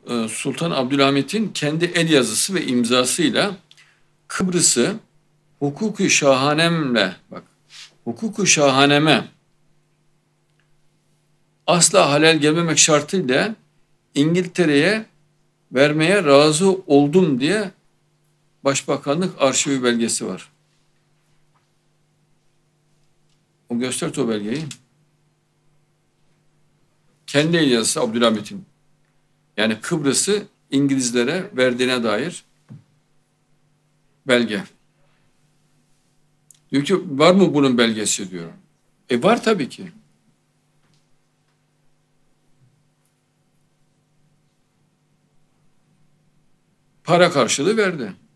Sultan Abdülhamit'in kendi el yazısı ve imzasıyla Kıbrıs'ı hukuku şahanemle, bak, hukuku şahaneme asla halel gelmemek şartıyla İngiltere'ye vermeye razı oldum diye Başbakanlık arşivi belgesi var. O göster o belgeyi. Kendi el yazısı Abdülhamit'in. Yani Kıbrıs'ı İngilizlere verdiğine dair belge. Diyor ki var mı bunun belgesi diyor. Var tabii ki. Para karşılığı verdi.